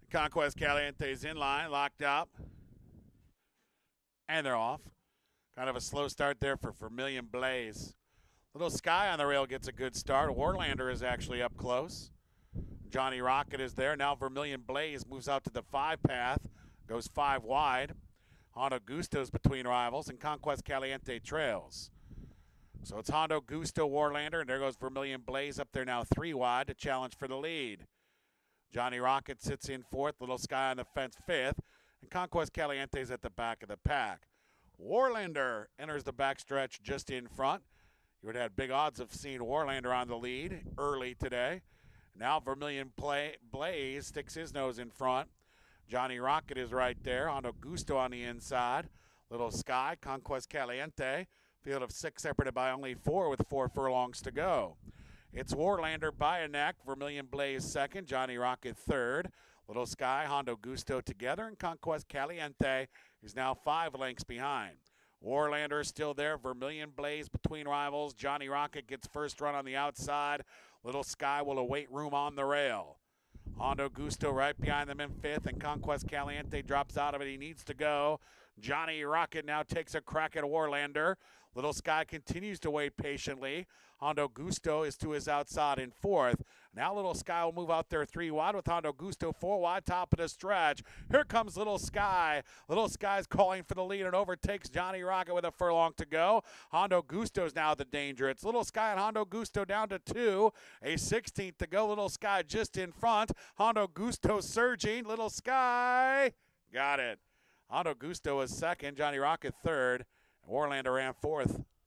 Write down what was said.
Conquest Caliente's in line, locked up. And they're off. Kind of a slow start there for Vermilion Blaze. Little Sky on the rail gets a good start. Warlander is actually up close. Johnny Rocket is there. Now Vermilion Blaze moves out to the 5 path. Goes 5 wide. Hondo Gusto's between rivals, and Conquest Caliente trails. So it's Hondo Gusto, Warlander, and there goes Vermilion Blaze up there now 3 wide to challenge for the lead. Johnny Rocket sits in 4th. Little Sky on the fence 5th. And Conquest Caliente's at the back of the pack. Warlander enters the backstretch just in front. You would have had big odds of seeing Warlander on the lead early today. Now Vermilion Blaze sticks his nose in front. Johnny Rocket is right there. Hondo Gusto on the inside. Little Sky, Conquest Caliente. Field of 6 separated by only 4 with 4 furlongs to go. It's Warlander by a neck. Vermilion Blaze second. Johnny Rocket third. Little Sky, Hondo Gusto together. And Conquest Caliente is now 5 lengths behind. Warlander still there. Vermilion Blaze between rivals. Johnny Rocket gets first run on the outside. Little Sky will await room on the rail. Hondo Gusto right behind them in 5th, and Conquest Caliente drops out of it. He needs to go. Johnny Rocket now takes a crack at Warlander. Little Sky continues to wait patiently. Hondo Gusto is to his outside in 4th. Now Little Sky will move out there 3 wide with Hondo Gusto 4 wide, top of the stretch. Here comes Little Sky. Little Sky's calling for the lead and overtakes Johnny Rocket with a furlong to go. Hondo Gusto's now the danger. It's Little Sky and Hondo Gusto down to 2. A 16th to go. Little Sky just in front. Hondo Gusto surging. Little Sky got it. Hondo Gusto was second. Johnny Rocket third. Warlander ran 4th.